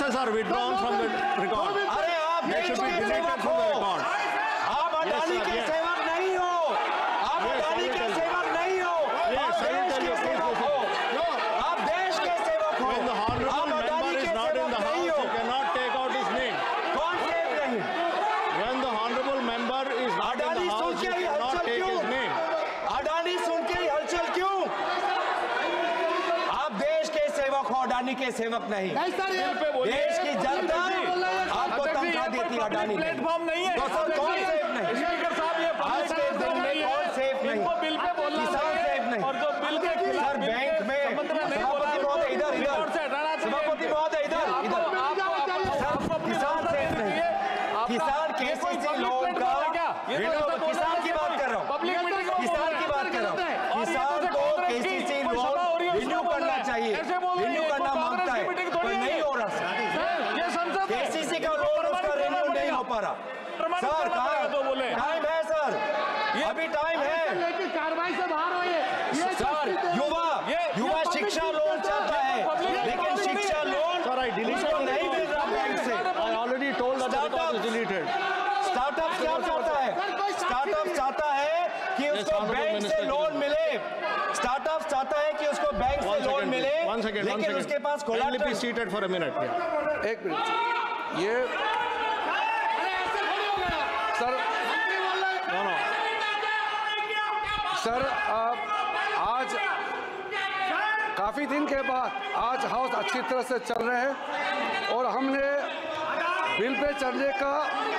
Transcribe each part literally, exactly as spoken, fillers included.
Articles are withdrawn from the record. अरे आप They should be deleted from the record. आप Adani Yes, sir, के yes. सेवक नहीं हो, आप Yes, अडानी I will के tell you. सेवक नहीं हो, Yes, आप I will देश tell के you. Please सेवक हो, आप देश के सेवक हो। When the honorable आप member अडानी is के not in सेवक the नहीं house, हो। you cannot take out his name. कौन सेवक नहीं? When the honorable member is not in Adani the soon house, के you ही cannot हलचल take क्यों? his name. अडानी सुन के ही हलचल क्यों? आप देश के सेवक हो, अडानी के सेवक नहीं। देश की जनता आपको तनख्वाह देती है, अडानी प्लेटफॉर्म नहीं है। दोस्तों कौन सेफ नहीं? स्पीकर साहब ये आज के दिन में कौन सेफ नहीं? इनको बिल पे बोलना किसान चाहिए सेफ नहीं। और जो बिल के खिलाफ सर बैंक में सभापति महोदय इधर इधर सभापति महोदय इधर इधर सर किसान सेफ नहीं। किसान केसीसी लोन का किसान की बात कर रहा हूँ, किसान की बात कर रहा हूँ। किसान को केसीसी लोन रिन्यू करना चाहिए, रिन्यू करना मांगता है, पर नहीं हो रहा। केसीसी का लोन उसका रिन्यू नहीं हो पा रहा। सर टाइम है सर, अभी टाइम है। कार्रवाई से बाहर हो ये सर युवा युवा शिक्षा लोन चाहता है, लेकिन शिक्षा लोन उसको नहीं मिल रहा बैंक से। I already told that the record is deleted. Startup क्या चाहता है? स्टार्टअप चाहता है कि उसको बैंक से लोन मिले, स्टार्टअप चाहता है कि उसको बैंक से लोन मिले, One second, one लेकिन second. उसके पास Kindly be collateral. seated for a minute. Yeah. एक मिनट ये सर No, no. सर आप आज काफी दिन के बाद आज हाउस अच्छी तरह से चल रहे हैं और हमने बिल पे चलने का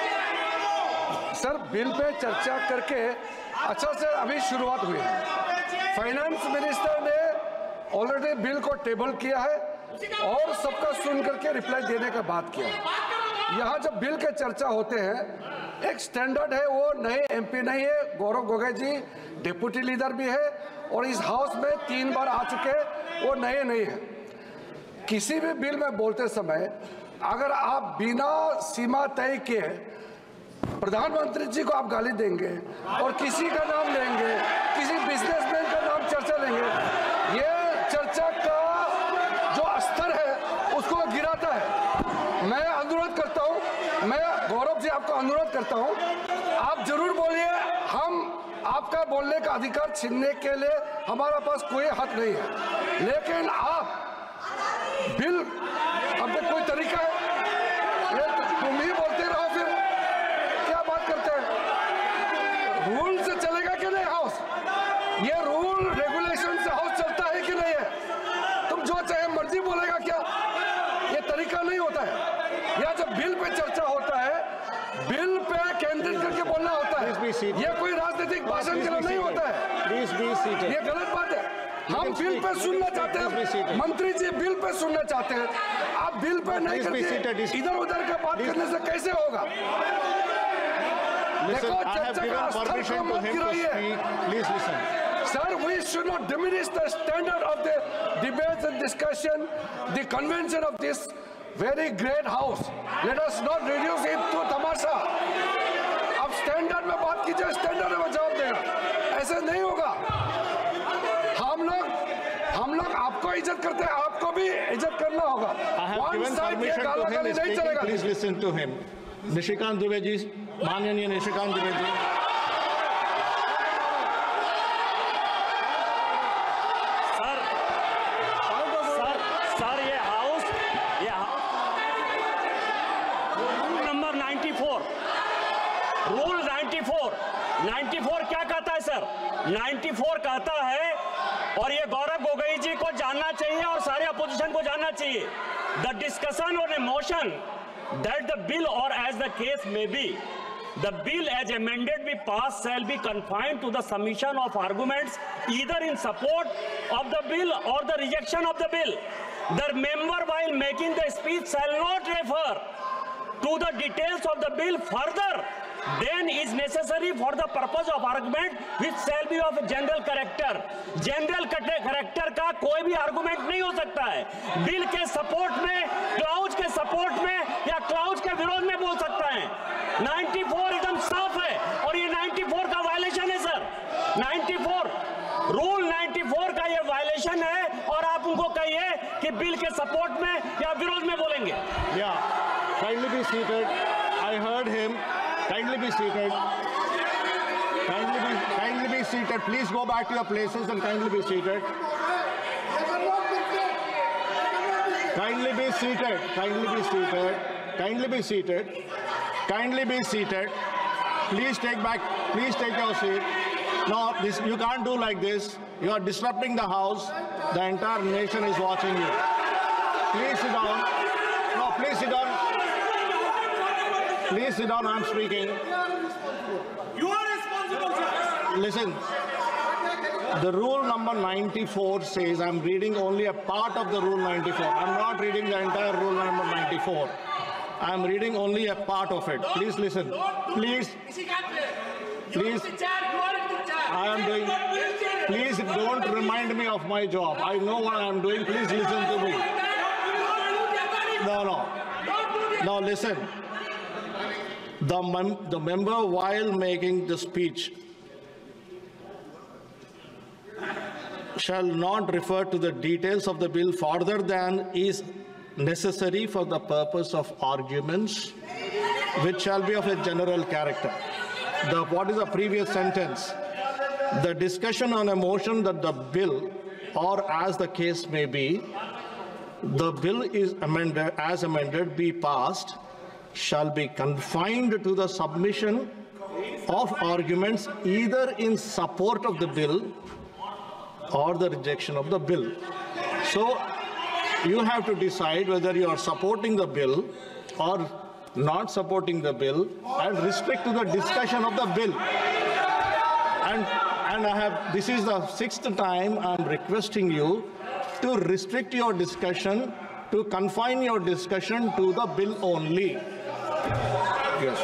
सर बिल पे चर्चा करके अच्छा से अभी शुरुआत हुई है। फाइनेंस मिनिस्टर ने ऑलरेडी बिल को टेबल किया है और सबका सुन करके रिप्लाई देने का बात किया है। यहाँ जब बिल के चर्चा होते हैं एक स्टैंडर्ड है, वो नए एमपी नहीं है, गौरव गोगोई जी डिप्टी लीडर भी है और इस हाउस में तीन बार आ चुके हैं, वो नए नहीं है। किसी भी बिल में बोलते समय अगर आप बिना सीमा तय किए प्रधानमंत्री जी को आप गाली देंगे और किसी का नाम लेंगे, किसी बिजनेसमैन का नाम चर्चा लेंगे, ये चर्चा का जो स्तर है उसको गिराता है। मैं अनुरोध करता हूँ, मैं गौरव जी आपको अनुरोध करता हूँ, आप जरूर बोलिए, हम आपका बोलने का अधिकार छीनने के लिए हमारा पास कोई हक नहीं है, लेकिन आप बिल अब कोई तरीका है ये तुम ही बोलते रहो, फिर क्या बात करते हैं? रूल से चलेगा कि नहीं हाउस? ये रूल रेगुलेशन से हाउस चलता है कि नहीं है? तुम जो चाहे मर्जी बोलेगा क्या? ये तरीका नहीं होता है। या जब बिल पे चर्चा होता है, बिल पे केंद्रित करके बोलना होता है, ये कोई राजनीतिक भाषण के लिए नहीं होता है। Please be seated. ये गलत बात है। हम बिल पे सुनना चाहते हैं, मंत्री जी बिल पे सुनना चाहते हैं, आप बिल पे नहीं करके इधर उधर का बात करने से कैसे होगा? Listen, देखो I have चर्चा given का स्तर permission कम to मत him to गिराइए। speak. Please listen. Sir, we should not diminish the standard of the debates and discussion, the convention of this very great house. Let us not reduce it to तमाशा। अब standard में बात कीजिए, standard में जवाब देना, ऐसे नहीं होगा। हम लोग हम लोग आपको इज्जत करते हैं, आपको भी इज्जत करना होगा। I have One given side ये permission to गालागाली him नहीं speaking. चलेगा। Please listen to him. Nishikant Dubey ji, माननीय Nishikant Dubey ji. Sir sir sir ये हाउस ये rule number ninety four rule ninety four ninety four क्या कहता है सर? नाइन्टी फोर कहता है, और ये गौरव गोगोई जी को जानना चाहिए और सारे अपोजिशन को जानना चाहिए, द डिस्कशन और a motion that the bill और as the case may be the bill as amended be passed shall be confined to the submission of arguments either in support of the bill or the rejection of the bill. The member while making the speech shall not refer to the details of the bill further then is necessary for the purpose of argument which shall be of general character. General character का कोई भी argument नहीं हो सकता है। Bill के support में, clause के सपोर्ट में या क्लाउज के विरोध में बोल सकता है। नाइन्टी फोर एकदम साफ है और ये नाइन्टी फोर का वायलेशन है sir. Ninety four rule ninety four का ये वायलेशन है और आप उनको कहिए कि कि बिल के सपोर्ट में या विरोध में बोलेंगे? Yeah, kindly be seated. I heard him. Kindly be seated. Kindly be, kindly be seated. Please go back to your places and kindly be seated. Kindly be seated. Kindly be seated. Kindly be seated. Kindly be seated. Please take back. Please take your seat. No, this you can't do like this. You are disrupting the house. The entire nation is watching you. Please sit down. No, please sit down. Please sit down. I'm speaking. You are responsible, sir. Listen. The rule number ninety-four says, I'm reading only a part of the rule ninety-four. I'm not reading the entire rule number ninety-four. I'm reading only a part of it. Please listen. Please. Please. I am doing. Please don't remind me of my job. I know what I am doing. Please listen to me. No, no. Now listen. The, mem the member, while making the speech, shall not refer to the details of the bill further than is necessary for the purpose of arguments, which shall be of a general character. The, what is the previous sentence? The discussion on a motion that the bill, or as the case may be, the bill is amended, as amended, be passed, shall be confined to the submission of arguments either in support of the bill or the rejection of the bill. So you have to decide whether you are supporting the bill or not supporting the bill and restrict to the discussion of the bill. And, and I have, this is the sixth time I'm requesting you to restrict your discussion, to confine your discussion to the bill only. Yes.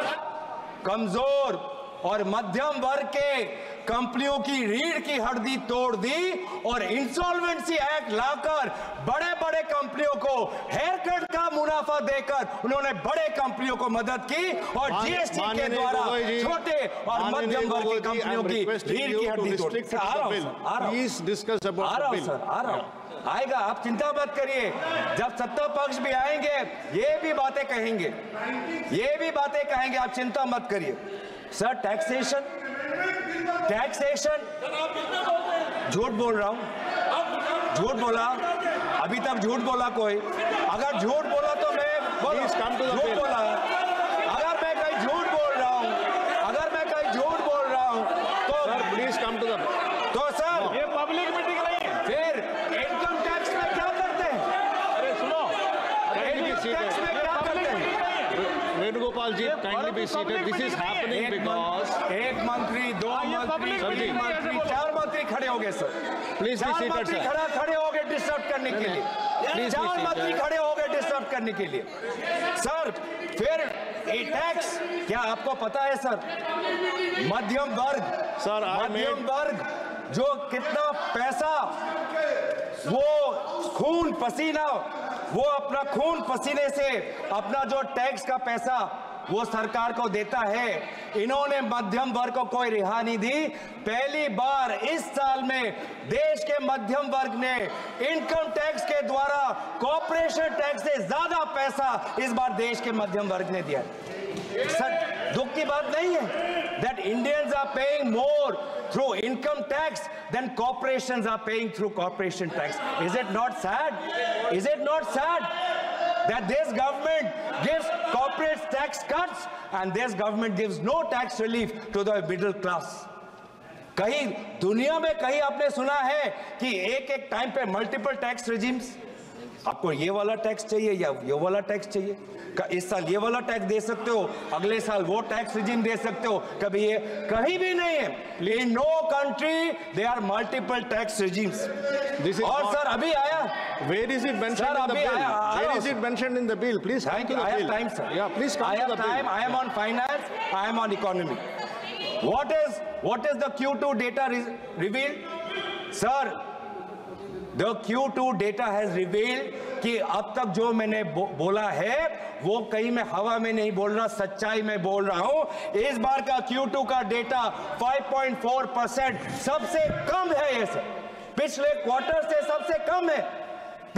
कमजोर और मध्यम वर्ग के कंपनियों की रीढ़ की हड्डी तोड़ दी और इंसॉल्वेंसी एक्ट लाकर बड़े बड़े कंपनियों को हेयर कट का मुनाफा देकर उन्होंने बड़े कंपनियों को मदद की और जीएसटी के द्वारा छोटे और मध्यम वर्ग की कंपनियों की रीढ़ की हड्डी तोड़ दी। आ रहा हूं सर, आ रहा हूं, आ रहा हूं सर, आ रहा हूं। आएगा, आप चिंता मत करिए। जब सत्ता पक्ष भी आएंगे ये भी बातें कहेंगे, ये भी बातें कहेंगे, आप चिंता मत करिए। सर टैक्सेशन, टैक्सेशन, झूठ बोल रहा हूं, झूठ बोला, अभी तक झूठ बोला कोई? अगर झूठ बोला तो मैं झूठ बोला, अगर मैं कहीं झूठ बोल रहा हूं, अगर मैं कहीं झूठ बोल रहा हूं तो sir please come to the, तो सर ये पब्लिक मीटिंग नहीं है। फिर इनकम टैक्स में क्या करते हैं? अरे सुनो, इनकम टैक्स में क्या करते हैं? Venugopal ji, kindly be seated. This is happening एक because मं- एक मंत्री, दो मंत्री, तीन मंत्री, चार मंत्री खड़े हो गए सर। Please be चार seated, मंत्री sir. खड़ा खड़े हो गए डिस्टर्ब करने के लिए। Please be चार seated. मंत्री खड़े हो गए डिस्टर्ब करने के लिए। सर फिर ये टैक्स क्या आपको पता है सर? मध्यम वर्ग, Sir, I मध्यम made- वर्ग जो कितना पैसा वो खून पसीना, वो अपना खून पसीने से अपना जो टैक्स का पैसा वो सरकार को देता है, इन्होंने मध्यम वर्ग को कोई रिहा नहीं दी। पहली बार इस साल में देश के मध्यम वर्ग ने इनकम टैक्स के द्वारा कॉर्पोरेशन टैक्स से ज्यादा पैसा इस बार देश के मध्यम वर्ग ने दिया। सर दुख की बात नहीं है that Indians are paying more through income tax than corporations are paying through corporation tax. Is it not sad? Is it not sad that this government gives corporate tax cuts and this government gives no tax relief to the middle class? कहीं दुनिया में कहीं आपने सुना है कि एक एक टाइम पे मल्टीपल टैक्स रेजिम्स? आपको ये वाला टैक्स चाहिए या ये वाला टैक्स चाहिए? इस साल ये वाला टैक्स दे सकते हो, अगले साल वो टैक्स रिजिम दे सकते हो, कभी ये कहीं भी नहीं है। In no country they are multiple tax regimes. और सर अभी आया, where is it mentioned in the bill? Where is it mentioned in the bill? Please come Thank to you. the I have bill. time, sir. Yeah, please come I to have the bill. time. I am on finance. I am on economy. What is what is the Q two data re revealed, sir? The Q two data has revealed कि अब तक जो मैंने बो, बोला है वो कहीं मैं हवा में नहीं बोल रहा, सच्चाई में बोल रहा हूं। इस बार का Q two का data five point four percent सबसे कम है। ये सर पिछले क्वार्टर से सबसे कम है,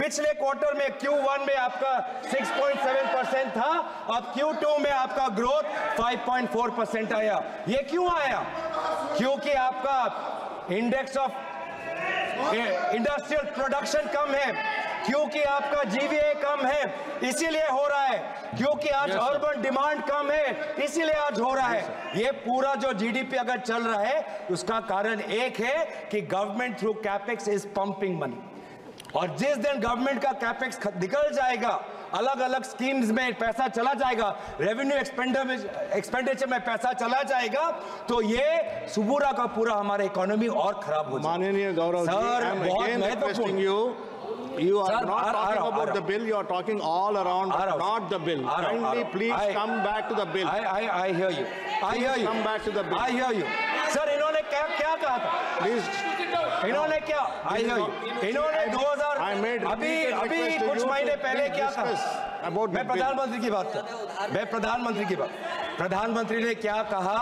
पिछले क्वार्टर में क्यू वन में आपका छह पॉइंट सात परसेंट था, अब क्यू टू में आपका ग्रोथ पाँच पॉइंट चार परसेंट आया। ये क्यों आया? क्योंकि आपका इंडेक्स ऑफ इंडस्ट्रियल प्रोडक्शन कम है, क्योंकि आपका जीवीए कम है, इसीलिए हो रहा है। क्योंकि आज अर्बन डिमांड कम है, इसीलिए आज हो रहा है। ये पूरा जो जीडीपी अगर चल रहा है उसका कारण एक है कि government through capex is pumping money, और जिस दिन गवर्नमेंट का कैपेक्स निकल जाएगा, अलग अलग स्कीम्स में पैसा चला जाएगा, रेवेन्यू एक्सपेंडिचर में पैसा चला जाएगा, तो ये सुबूरा का पूरा हमारा इकोनॉमी और खराब हो जाएगा। माननीय Gaurav ji, sir, I am बहुत again requesting you, you are Sir, not आ- आ talking रहा हूं, आ about रहा the हूं। bill, you are talking all around, आ रहा हूं, not the bill. आ रहा हूं, आ Kindly रहा हूं। please I- come back to the bill. I, I, I hear you. I hear you. come back to the bill. I hear you. Sir, इन्होंने क्या क्या कहा था? Please, इन्होंने क्या? I hear you. इन्होंने दो हज़ार I made अभी repeated अभी request to कुछ you महीने to पहले please क्या था? discuss about मैं the bill. प्रधानमंत्री की बात कर मैं प्रधानमंत्री की बात प्रधानमंत्री ने क्या कहा?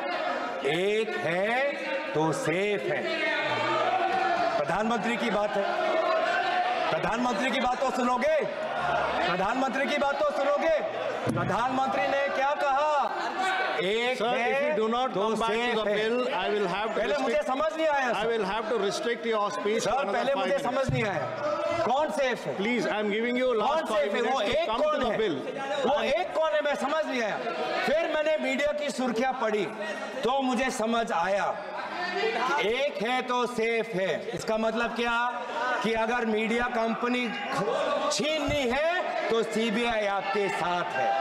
एक है तो सेफ है। प्रधानमंत्री की बात है, प्रधानमंत्री की बात तो सुनोगे, प्रधानमंत्री की बात तो सुनोगे। प्रधानमंत्री ने क्या कहा? एक sir, है if you do not तो come back to safe the है। bill, I will have to पहले मुझे restrict, समझ नहीं आया I sir, will have to restrict your speech for sir another पहले five मुझे minutes. समझ नहीं आया कौन सेफ है। Please, I am giving you कौन last five सेफ है? वो minutes to एक come to कौन the है? bill. वो एक कौन है? मैं समझ नहीं आया। फिर मैंने मीडिया की सुर्खियां पढ़ी तो मुझे समझ आया कि एक है तो सेफ है। इसका मतलब क्या? कि अगर मीडिया कंपनी छीननी है तो सीबीआई आपके साथ है,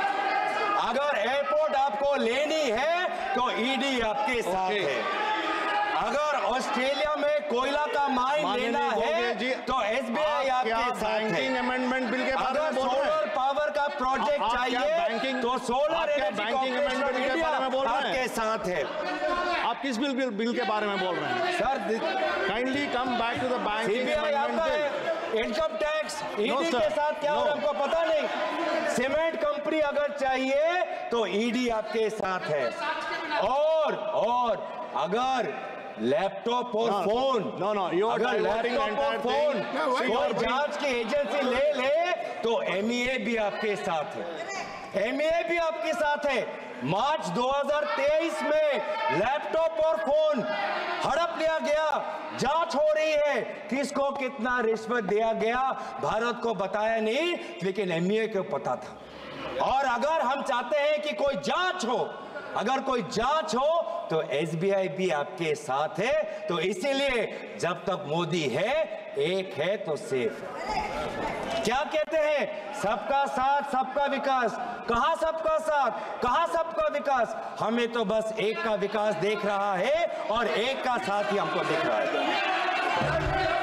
अगर एयरपोर्ट आपको लेनी है तो ईडी आपके साथ Okay. है, अगर ऑस्ट्रेलिया में कोयला का माइन माननीय लेना है जी, तो एसबीआई आप क्या आपके साथ बैंकिंग है। अमेंडमेंट बिल के बारे अगर में बोल रहे सोलर हैं? पावर का प्रोजेक्ट आप क्या चाहिए बैंकिंग- तो सोलर आप क्या energy banking corporation amendment of के इंडिया बारे में बोल रहे हैं? आपके साथ है। आप किस बिल बिल बिल के बारे में बोल रहे हैं? Sir, kindly come back to the banking CBI आपका है, इनकम टैक्स ईडी sir. के साथ क्या हो रहा है No. हमको पता नहीं। सीमेंट कंपनी अगर चाहिए तो ईडी आपके साथ है, और और अगर लैपटॉप और No, phone no, no, you are अगर diverting the लैपटॉप और entire phone thing. See, you कोई are being- जांच की एजेंसी ले ले तो एमईए भी आपके साथ है, एमईए भी आपके साथ है। मार्च दो हज़ार तेईस में लैपटॉप और फोन हड़प लिया गया, जांच हो रही है किसको कितना रिश्वत दिया गया, भारत को बताया नहीं लेकिन एमईए को पता था। और अगर हम चाहते हैं कि कोई जांच हो, अगर कोई जांच हो तो एसबीआई भी आपके साथ है। तो इसीलिए जब तक मोदी है, एक है तो सेफ है। क्या कहते हैं? सबका साथ सबका विकास। कहां सबका साथ, कहां सबका विकास? हमें तो बस एक का विकास देख रहा है और एक का साथ ही हमको दिख रहा है।